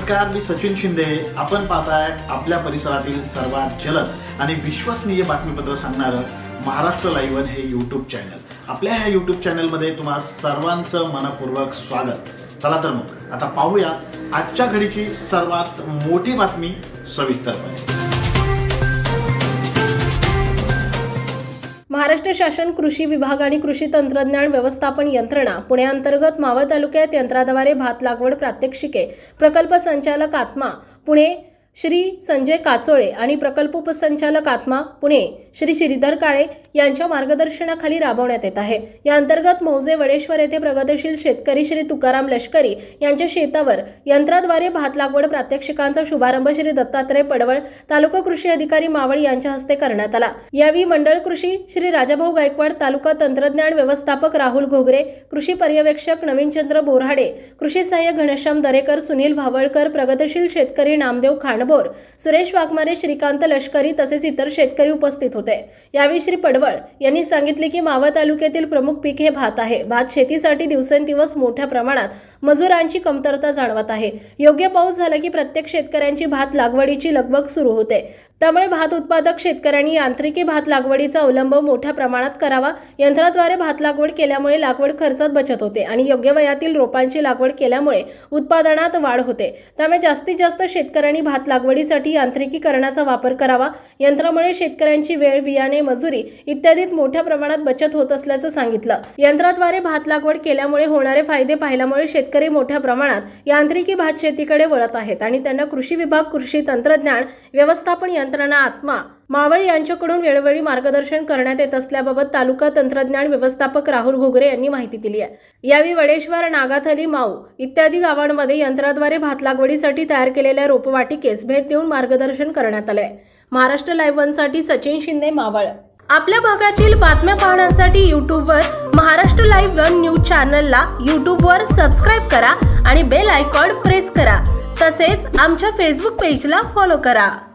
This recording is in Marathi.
नमस्कार, मी सचिन शिंदे। आपण पाहताय आपल्या परिसरातील सर्वात जलद आणि विश्वसनीय बातमीपत्र सांगणारं महाराष्ट्र लाईव्ह हे यूट्यूब चॅनल। आपल्या ह्या यूट्यूब चॅनलमध्ये तुम्हा सर्वांचं मनपूर्वक स्वागत। चला तर मग आता पाहूया आजच्या घडीची सर्वात मोठी बातमी सविस्तरपणे। महाराष्ट्र शासन कृषी विभाग आणि कृषी तंत्रज्ञान व्यवस्थापन यंत्रणा पुणे अंतर्गत मावळ तालुक्यात यंत्राद्वारे भात लागवड प्रात्यक्षिके प्रकल्प संचालक आत्मा पुणे श्री संजय काचोळे आणि प्रकल्प उपसंचालक आत्मा पुणे श्री श्रीधर काळे यांच्या मार्गदर्शनाखाली राबवण्यात येत आहे। या अंतर्गत मौजे वडेश्वर येथे प्रगतिशील शेतकरी श्री तुकाराम लष्करी यांच्या शेतावर यंत्राद्वारे भात लागवड प्रात्यक्षिकांचा शुभारंभ श्री दत्तात्रय पडवळ तालुका कृषी अधिकारी मावळ यांच्या हस्ते करण्यात आला। यावेळी मंडळ कृषी श्री राजाभाऊ गायकवाड, तालुका तंत्रज्ञान व्यवस्थापक राहुल घोगरे, कृषी पर्यवेक्षक नवीनचंद्र बोराडे, कृषी सहाय्यक घनश्याम दरेकर, सुनील भावळकर, प्रगतिशील शेतकरी नामदेव खांडबोर, सुरेश वाघमारे, श्रीकांत लष्करी तसेच इतर शेतकरी उपस्थित होते। यावेळी श्री पडवळ यांनी सांगितले की मावळ तालुक्यातील प्रमुख पीक हे भात आहे। भात शेतीसाठी दिवसेंदिवस मोठ्या प्रमाणात मजुरांची कमतरता जाणवत आहे। योग्य पाऊस झाला की प्रत्येक शेतकऱ्यांची भात लागवडीची लगबग सुरू होते। त्यामुळे भात उत्पादक शेतकऱ्यांनी यांत्रिकी भात लागवडीचा अवलंब मोठ्या प्रमाणात करावा। यंत्राद्वारे भात लागवड केल्यामुळे लागवड खर्चात बचत होते आणि योग्य वयातील रोपांची लागवड केल्यामुळे उत्पादनात वाढ होते। त्यामुळे जास्तीत जास्त शेतकऱ्यांनी भात लागवडीसाठी यांत्रिकीकरणाचा वापर करावा। यंत्रामुळे शेतकऱ्यांची वेळ, बियाणे, मजुरी इत्यादीत मोठ्या प्रमाणात बचत होत असल्याचं सांगितलं। यंत्राद्वारे भात लागवड केल्यामुळे होणारे फायदे पाहिल्यामुळे शेतकरी मोठ्या प्रमाणात यांत्रिकी भात शेतीकडे वळत आहेत आणि त्यांना कृषी विभाग, कृषी तंत्रज्ञान व्यवस्थापन यंत्रणा आत्मा मावळ यांच्याकडून वेळोवेळी मार्गदर्शन करण्यात येत असल्याबाबत तालुका तंत्रज्ञान व्यवस्थापक राहुल घोगरे यांनी माहिती दिली आहे। यावेळी वडेश्वर, नागाथली, माऊ इत्यादी गावांमध्ये यंत्राद्वारे भात लागवडीसाठी तयार केलेल्या रोपवाटिकेस भेट देऊन मार्गदर्शन करण्यात आले। महाराष्ट्र लाईव्ह 1 साठी सचिन शिंदे, मावळ। आपल्या भागातील बातम्या पाहण्यासाठी यूट्यूबवर महाराष्ट्र लाईव्ह 1 न्यूज चॅनलला यूट्यूबवर सबस्क्राइब करा आणि बेल आयकॉन प्रेस करा। तसेच आमच्या फेसबुक पेजला फॉलो करा।